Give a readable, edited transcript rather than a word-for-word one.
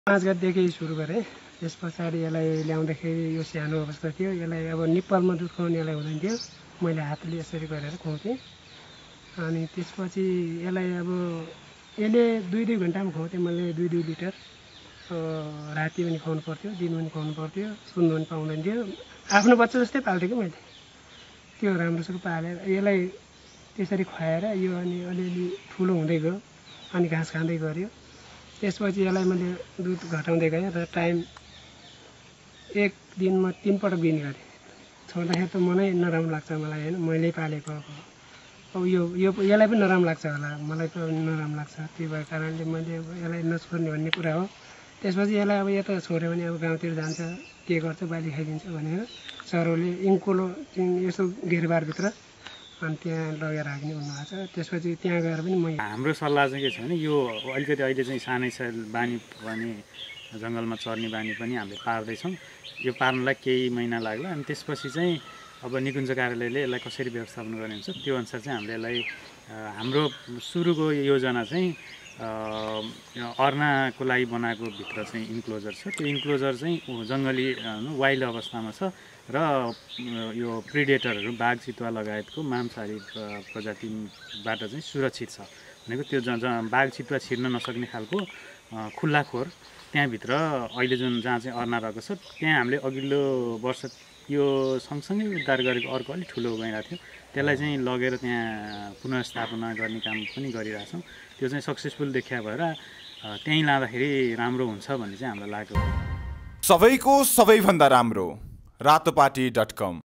5 गतेदेखि सुरु गरेँ। त्यस पछाडि यसलाई ल्याउँदाखेरि यो सानो अवस्था थियो। यसलाई अब निप्पलमा दुध खुवाउनेलाई हुँदैन थियो, मैले हातले यसरी गरेर खुवाउँथेँ। अनि त्यसपछि यसलाई अब यसले 2-2 घन्टामा खुवाउँथेँ मैले 2-2 लिटर। राति पनि खुवाउनु पर्थ्यो, दिन पनि खुवाउनु पर्थ्यो, सुन्नु पनि पाउँदैन थियो। आफ्नो बच्चा जस्तै पाल्थेँ कि मैले, त्यो राम्रोसँग पालेर यसलाई त्यसरी खुवाएर यो अनि अलिअलि ठुलो हुँदै गयो। अनि घाँस खाँदै गऱ्यो। त्यसपछि यसलाई मैले दुध घटाउँदै गएँ र टाइम एक दिनमा 3 पटक दिने गरेँ। छोड्दाखेरि त मलाई नराम्रो लाग्छ मलाई होइन, मैले पालेको अब यसलाई पनि नराम्रो लाग्छ होला, मलाई त नराम्रो लाग्छ। त्यही भएको कारणले मैले अब यसलाई नछोड्ने भन्ने कुरा हो। त्यसपछि यसलाई अब यता छोड्यो भने अब गाउँतिर जान्छ, के गर्छ, बाली खाइदिन्छ भनेर सरहरूले इन्कोलो यसो घेरबारभित्र अनि त्यहाँ लगेर राख्ने भन्नुभएको छ। त्यसपछि त्यहाँ गएर पनि हाम्रो सल्लाह चाहिँ के छ भने यो अलिकति अहिले चाहिँ सानै बानी पनि जङ्गलमा चर्ने बानी पनि हामीले पार्दैछौँ। यो पार्नलाई केही महिना लाग्ला। अनि त्यसपछि चाहिँ अब निकुञ्ज कार्यालयले यसलाई कसरी व्यवस्थापन गर्ने हुन्छ त्यो अनुसार चाहिँ हामीले यसलाई हाम्रो सुरुको योजना चाहिँ अर्नाको लागि बनाएको भित्र चाहिँ इन्क्लोजर छ। त्यो इन्क्लोजर चाहिँ जङ्गली वाइल्ड अवस्थामा छ र यो प्रिडेटरहरू बाघ चितुवा लगायतको मांसाहारी प्रजातिबाट चाहिँ सुरक्षित छ। भनेको त्यो बाघ चितुवा छिर्न नसक्ने खालको खुल्ला खोर त्यहाँभित्र अहिले जहाँ चाहिँ अर्ना रहेको छ, त्यहाँ हामीले अघिल्लो वर्ष यो सँगसँगै उद्धार गरेको अर्को अलिक ठुलो गइरहेको थियो, त्यसलाई चाहिँ लगेर त्यहाँ पुनर्स्थापना गर्ने काम पनि गरिरहेछौँ। त्यो चाहिँ सक्सेसफुल देखिया भएर त्यहीँ लाँदाखेरि राम्रो हुन्छ भन्ने चाहिँ हामीलाई लाग्यो। सबैको सबैभन्दा राम्रो रातोपाटी.com